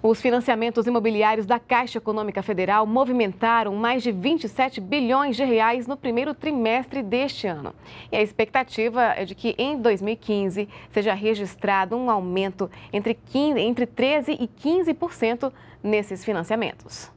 Os financiamentos imobiliários da Caixa Econômica Federal movimentaram mais de 27 bilhões de reais no primeiro trimestre deste ano. E a expectativa é de que em 2015 seja registrado um aumento entre 13% e 15% nesses financiamentos.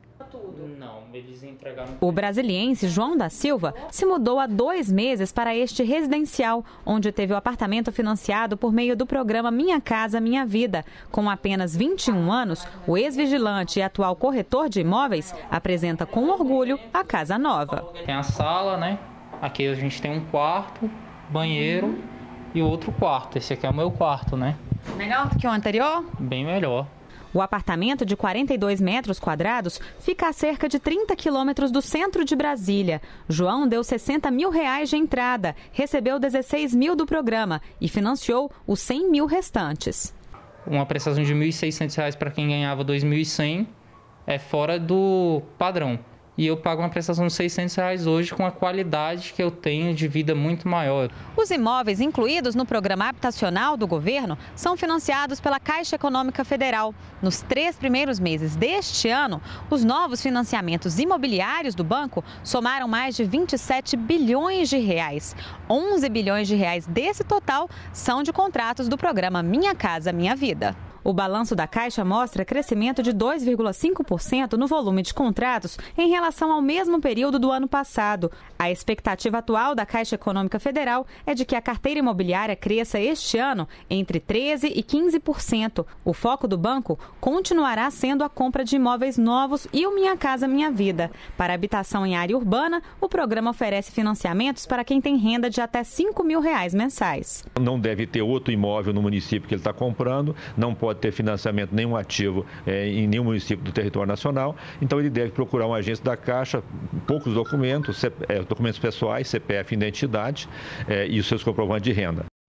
O brasiliense João da Silva se mudou há 2 meses para este residencial, onde teve o apartamento financiado por meio do programa Minha Casa Minha Vida. Com apenas 21 anos, o ex-vigilante e atual corretor de imóveis apresenta com orgulho a casa nova. Tem a sala, né? Aqui a gente tem um quarto, banheiro e outro quarto. Esse aqui é o meu quarto, né? Melhor do que o anterior? Bem melhor. O apartamento de 42 metros quadrados fica a cerca de 30 quilômetros do centro de Brasília. João deu R$60 mil de entrada, recebeu 16 mil do programa e financiou os 100 mil restantes. Uma prestação de R$ 1.600 para quem ganhava R$ 2.100 é fora do padrão. E eu pago uma prestação de R$ 600 hoje com a qualidade que eu tenho de vida muito maior. Os imóveis incluídos no programa habitacional do governo são financiados pela Caixa Econômica Federal. Nos 3 primeiros meses deste ano, os novos financiamentos imobiliários do banco somaram mais de 27 bilhões de reais. 11 bilhões de reais desse total são de contratos do programa Minha Casa Minha Vida. O balanço da Caixa mostra crescimento de 2,5% no volume de contratos em relação ao mesmo período do ano passado. A expectativa atual da Caixa Econômica Federal é de que a carteira imobiliária cresça este ano entre 13% e 15%. O foco do banco continuará sendo a compra de imóveis novos e o Minha Casa Minha Vida. Para habitação em área urbana, o programa oferece financiamentos para quem tem renda de até R$ 5 mil mensais. Não deve ter outro imóvel no município que ele está comprando, não pode ter financiamento nenhum ativo em nenhum município do território nacional, então ele deve procurar uma agência da Caixa, poucos documentos, documentos pessoais, CPF, identidade e os seus comprovantes de renda.